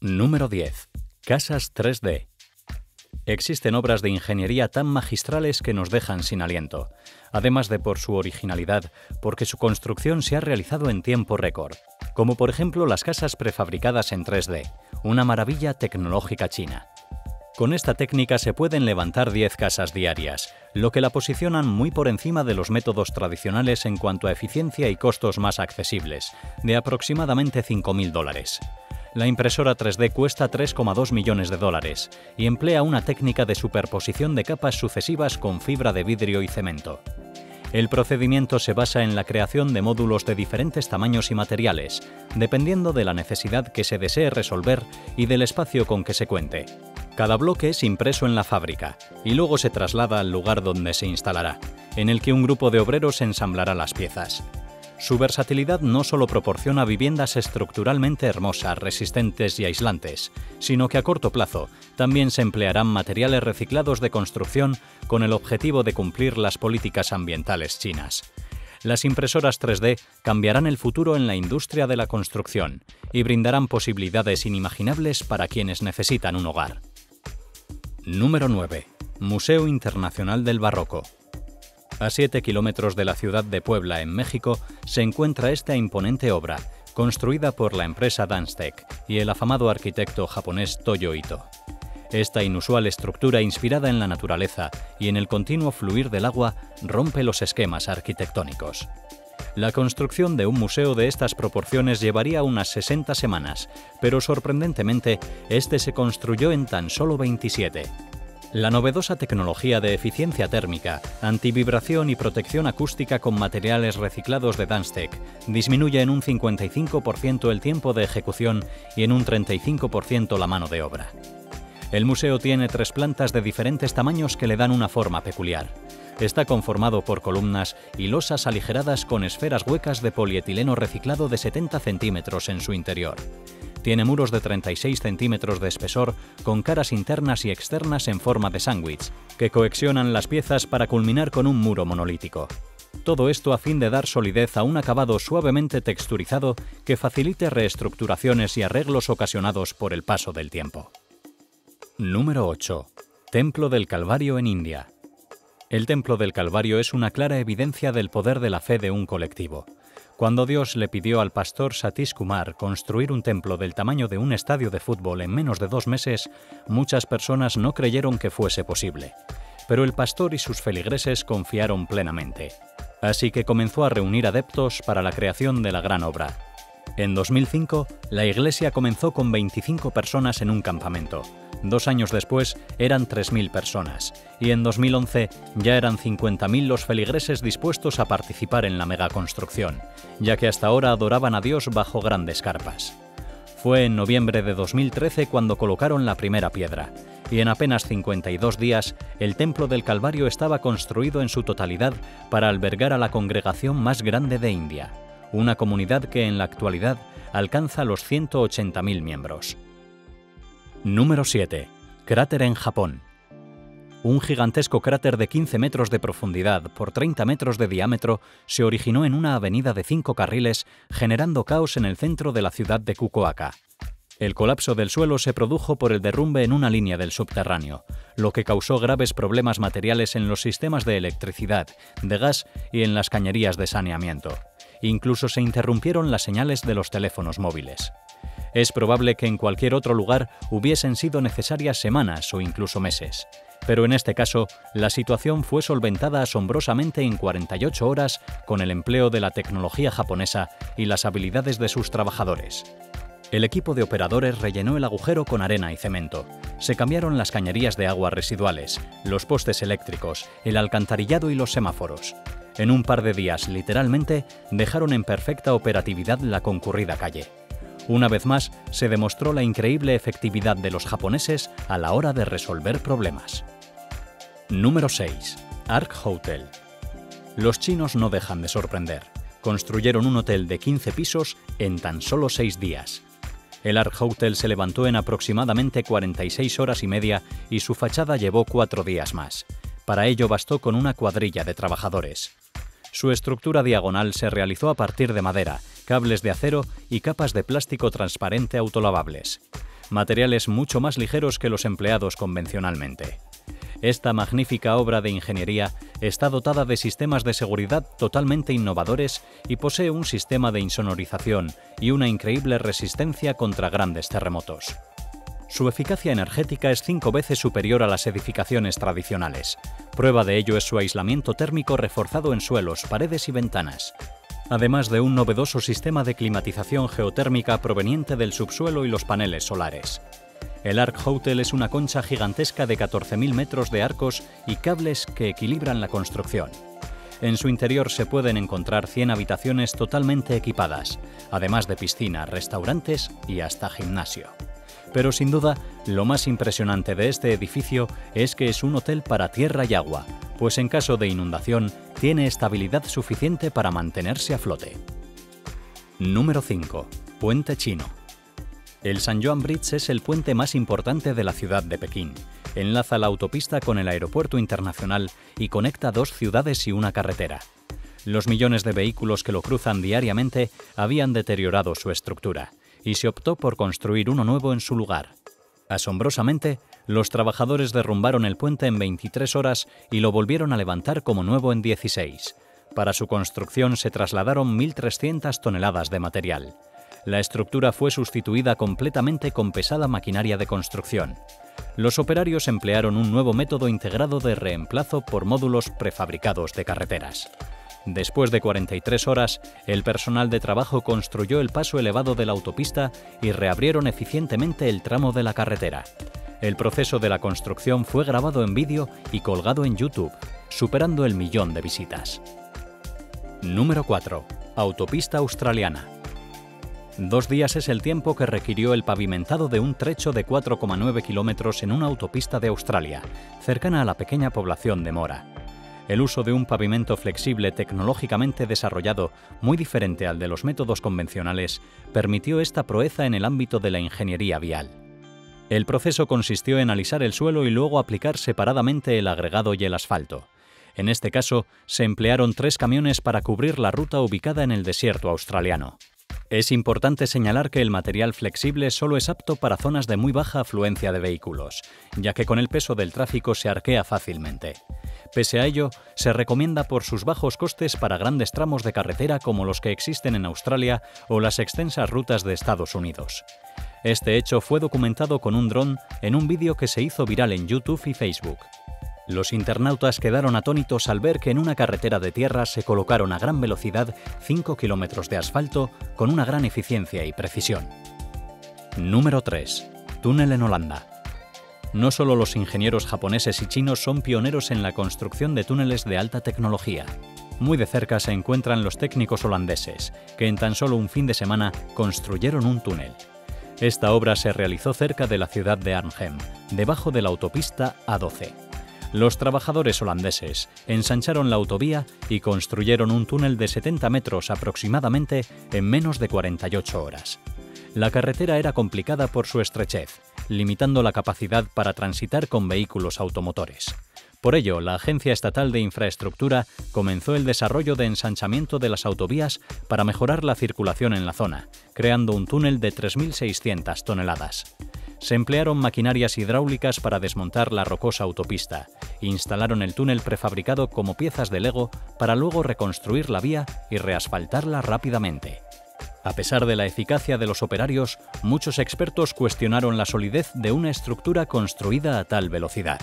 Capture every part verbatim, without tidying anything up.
Número diez. Casas tres D. Existen obras de ingeniería tan magistrales que nos dejan sin aliento, además de por su originalidad, porque su construcción se ha realizado en tiempo récord, como por ejemplo las casas prefabricadas en tres D, una maravilla tecnológica china. Con esta técnica se pueden levantar diez casas diarias, lo que la posicionan muy por encima de los métodos tradicionales en cuanto a eficiencia y costos más accesibles, de aproximadamente cinco mil dólares. La impresora tres D cuesta tres coma dos millones de dólares y emplea una técnica de superposición de capas sucesivas con fibra de vidrio y cemento. El procedimiento se basa en la creación de módulos de diferentes tamaños y materiales, dependiendo de la necesidad que se desee resolver y del espacio con que se cuente. Cada bloque es impreso en la fábrica y luego se traslada al lugar donde se instalará, en el que un grupo de obreros ensamblará las piezas. Su versatilidad no solo proporciona viviendas estructuralmente hermosas, resistentes y aislantes, sino que a corto plazo también se emplearán materiales reciclados de construcción con el objetivo de cumplir las políticas ambientales chinas. Las impresoras tres D cambiarán el futuro en la industria de la construcción y brindarán posibilidades inimaginables para quienes necesitan un hogar. Número nueve. Museo Internacional del Barroco. A siete kilómetros de la ciudad de Puebla, en México, se encuentra esta imponente obra, construida por la empresa Danstec y el afamado arquitecto japonés Toyo Ito. Esta inusual estructura inspirada en la naturaleza y en el continuo fluir del agua rompe los esquemas arquitectónicos. La construcción de un museo de estas proporciones llevaría unas sesenta semanas, pero sorprendentemente, este se construyó en tan solo veintisiete. La novedosa tecnología de eficiencia térmica, antivibración y protección acústica con materiales reciclados de Danstec disminuye en un cincuenta y cinco por ciento el tiempo de ejecución y en un treinta y cinco por ciento la mano de obra. El museo tiene tres plantas de diferentes tamaños que le dan una forma peculiar. Está conformado por columnas y losas aligeradas con esferas huecas de polietileno reciclado de setenta centímetros en su interior. Tiene muros de treinta y seis centímetros de espesor con caras internas y externas en forma de sándwich, que coexionan las piezas para culminar con un muro monolítico. Todo esto a fin de dar solidez a un acabado suavemente texturizado que facilite reestructuraciones y arreglos ocasionados por el paso del tiempo. Número ocho. Templo del Calvario en India. El Templo del Calvario es una clara evidencia del poder de la fe de un colectivo. Cuando Dios le pidió al pastor Satish Kumar construir un templo del tamaño de un estadio de fútbol en menos de dos meses, muchas personas no creyeron que fuese posible. Pero el pastor y sus feligreses confiaron plenamente. Así que comenzó a reunir adeptos para la creación de la gran obra. En dos mil cinco, la iglesia comenzó con veinticinco personas en un campamento. Dos años después eran tres mil personas y en dos mil once ya eran cincuenta mil los feligreses dispuestos a participar en la megaconstrucción, ya que hasta ahora adoraban a Dios bajo grandes carpas. Fue en noviembre de dos mil trece cuando colocaron la primera piedra y en apenas cincuenta y dos días el Templo del Calvario estaba construido en su totalidad para albergar a la congregación más grande de India, una comunidad que en la actualidad alcanza los ciento ochenta mil miembros. Número siete. Cráter en Japón. Un gigantesco cráter de quince metros de profundidad por treinta metros de diámetro se originó en una avenida de cinco carriles, generando caos en el centro de la ciudad de Fukuoka. El colapso del suelo se produjo por el derrumbe en una línea del subterráneo, lo que causó graves problemas materiales en los sistemas de electricidad, de gas y en las cañerías de saneamiento. Incluso se interrumpieron las señales de los teléfonos móviles. Es probable que en cualquier otro lugar hubiesen sido necesarias semanas o incluso meses. Pero en este caso, la situación fue solventada asombrosamente en cuarenta y ocho horas con el empleo de la tecnología japonesa y las habilidades de sus trabajadores. El equipo de operadores rellenó el agujero con arena y cemento. Se cambiaron las cañerías de agua residuales, los postes eléctricos, el alcantarillado y los semáforos. En un par de días, literalmente, dejaron en perfecta operatividad la concurrida calle. Una vez más, se demostró la increíble efectividad de los japoneses a la hora de resolver problemas. Número seis. Ark Hotel. Los chinos no dejan de sorprender. Construyeron un hotel de quince pisos en tan solo seis días. El Ark Hotel se levantó en aproximadamente cuarenta y seis horas y media y su fachada llevó cuatro días más. Para ello bastó con una cuadrilla de trabajadores. Su estructura diagonal se realizó a partir de madera, cables de acero y capas de plástico transparente autolavables. materiales mucho más ligeros que los empleados convencionalmente. Esta magnífica obra de ingeniería está dotada de sistemas de seguridad totalmente innovadores y posee un sistema de insonorización y una increíble resistencia contra grandes terremotos. Su eficacia energética es cinco veces superior a las edificaciones tradicionales. Prueba de ello es su aislamiento térmico reforzado en suelos, paredes y ventanas, además de un novedoso sistema de climatización geotérmica proveniente del subsuelo y los paneles solares. El Ark Hotel es una concha gigantesca de catorce mil metros de arcos y cables que equilibran la construcción. En su interior se pueden encontrar cien habitaciones totalmente equipadas, además de piscina, restaurantes y hasta gimnasio. Pero sin duda, lo más impresionante de este edificio es que es un hotel para tierra y agua, pues en caso de inundación tiene estabilidad suficiente para mantenerse a flote. Número cinco. Puente Chino. El San Joan Bridge es el puente más importante de la ciudad de Pekín. Enlaza la autopista con el aeropuerto internacional y conecta dos ciudades y una carretera. Los millones de vehículos que lo cruzan diariamente habían deteriorado su estructura, y se optó por construir uno nuevo en su lugar. Asombrosamente, los trabajadores derrumbaron el puente en veintitrés horas y lo volvieron a levantar como nuevo en dieciséis. Para su construcción se trasladaron mil trescientas toneladas de material. La estructura fue sustituida completamente con pesada maquinaria de construcción. Los operarios emplearon un nuevo método integrado de reemplazo por módulos prefabricados de carreteras. Después de cuarenta y tres horas, el personal de trabajo construyó el paso elevado de la autopista y reabrieron eficientemente el tramo de la carretera. El proceso de la construcción fue grabado en vídeo y colgado en YouTube, superando el millón de visitas. Número cuatro. Autopista australiana. Dos días es el tiempo que requirió el pavimentado de un trecho de cuatro coma nueve kilómetros en una autopista de Australia, cercana a la pequeña población de Mora. El uso de un pavimento flexible tecnológicamente desarrollado, muy diferente al de los métodos convencionales, permitió esta proeza en el ámbito de la ingeniería vial. El proceso consistió en alisar el suelo y luego aplicar separadamente el agregado y el asfalto. En este caso, se emplearon tres camiones para cubrir la ruta ubicada en el desierto australiano. Es importante señalar que el material flexible solo es apto para zonas de muy baja afluencia de vehículos, ya que con el peso del tráfico se arquea fácilmente. Pese a ello, se recomienda por sus bajos costes para grandes tramos de carretera como los que existen en Australia o las extensas rutas de Estados Unidos. Este hecho fue documentado con un dron en un vídeo que se hizo viral en YouTube y Facebook. Los internautas quedaron atónitos al ver que en una carretera de tierra se colocaron a gran velocidad cinco kilómetros de asfalto con una gran eficiencia y precisión. Número tres. Túnel en Holanda. No solo los ingenieros japoneses y chinos son pioneros en la construcción de túneles de alta tecnología. Muy de cerca se encuentran los técnicos holandeses, que en tan solo un fin de semana construyeron un túnel. Esta obra se realizó cerca de la ciudad de Arnhem, debajo de la autopista A doce. Los trabajadores holandeses ensancharon la autovía y construyeron un túnel de setenta metros aproximadamente en menos de cuarenta y ocho horas. La carretera era complicada por su estrechez, limitando la capacidad para transitar con vehículos automotores. Por ello, la Agencia Estatal de Infraestructura comenzó el desarrollo de ensanchamiento de las autovías para mejorar la circulación en la zona, creando un túnel de tres mil seiscientas toneladas. Se emplearon maquinarias hidráulicas para desmontar la rocosa autopista, instalaron el túnel prefabricado como piezas de Lego para luego reconstruir la vía y reasfaltarla rápidamente. A pesar de la eficacia de los operarios, muchos expertos cuestionaron la solidez de una estructura construida a tal velocidad.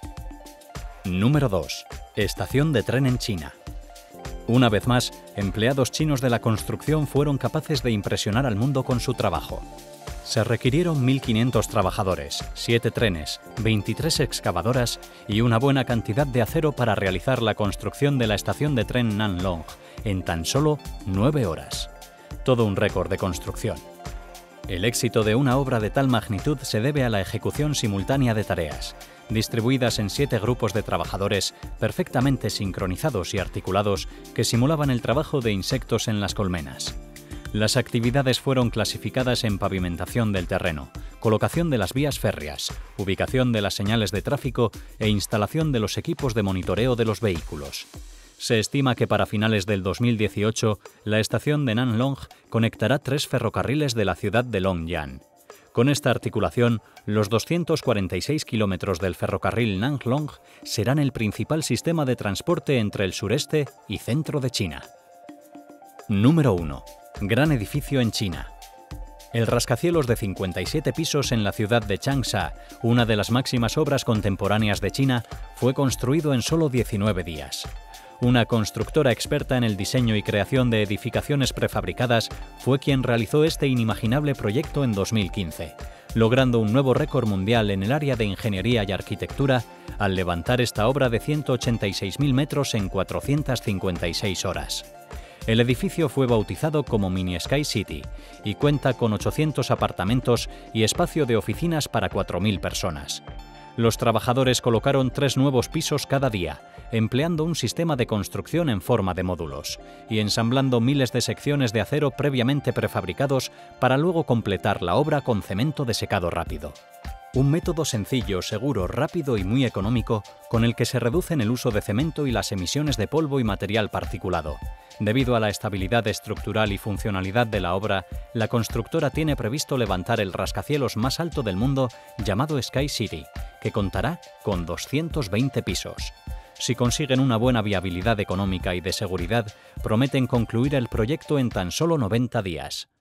Número dos. Estación de tren en China. Una vez más, empleados chinos de la construcción fueron capaces de impresionar al mundo con su trabajo. Se requirieron mil quinientos trabajadores, siete trenes, veintitrés excavadoras y una buena cantidad de acero para realizar la construcción de la estación de tren Nanlong en tan solo nueve horas. Todo un récord de construcción. El éxito de una obra de tal magnitud se debe a la ejecución simultánea de tareas, distribuidas en siete grupos de trabajadores perfectamente sincronizados y articulados que simulaban el trabajo de insectos en las colmenas. Las actividades fueron clasificadas en pavimentación del terreno, colocación de las vías férreas, ubicación de las señales de tráfico e instalación de los equipos de monitoreo de los vehículos. Se estima que para finales del dos mil dieciocho, la estación de Nanlong conectará tres ferrocarriles de la ciudad de Longyang. Con esta articulación, los doscientos cuarenta y seis kilómetros del ferrocarril Nanglong serán el principal sistema de transporte entre el sureste y centro de China. Número uno. Gran edificio en China. El rascacielos de cincuenta y siete pisos en la ciudad de Changsha, una de las máximas obras contemporáneas de China, fue construido en solo diecinueve días. Una constructora experta en el diseño y creación de edificaciones prefabricadas fue quien realizó este inimaginable proyecto en dos mil quince, logrando un nuevo récord mundial en el área de ingeniería y arquitectura al levantar esta obra de ciento ochenta y seis mil metros en cuatrocientas cincuenta y seis horas. El edificio fue bautizado como Mini Sky City y cuenta con ochocientos apartamentos y espacio de oficinas para cuatro mil personas. Los trabajadores colocaron tres nuevos pisos cada día, empleando un sistema de construcción en forma de módulos y ensamblando miles de secciones de acero previamente prefabricados para luego completar la obra con cemento de secado rápido. Un método sencillo, seguro, rápido y muy económico con el que se reducen el uso de cemento y las emisiones de polvo y material particulado. Debido a la estabilidad estructural y funcionalidad de la obra, la constructora tiene previsto levantar el rascacielos más alto del mundo llamado Sky City, que contará con doscientos veinte pisos. Si consiguen una buena viabilidad económica y de seguridad, prometen concluir el proyecto en tan solo noventa días.